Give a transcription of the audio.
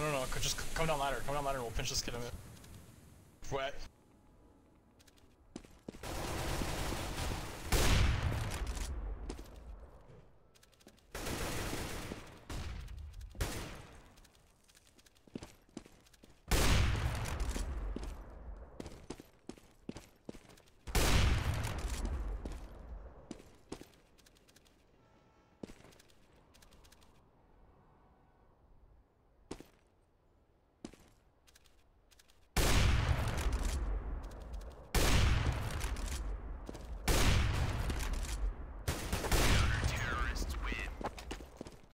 No, just come down ladder. Come down ladder and we'll pinch this kid in it. What?